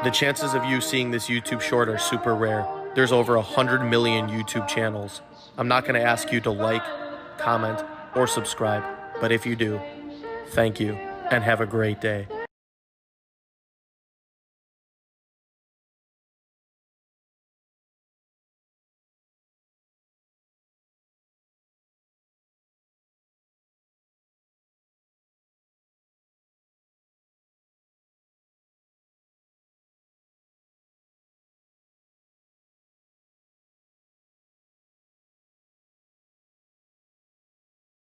The chances of you seeing this YouTube short are super rare. There's over 100 million YouTube channels. I'm not going to ask you to like, comment, or subscribe, but if you do, thank you and have a great day.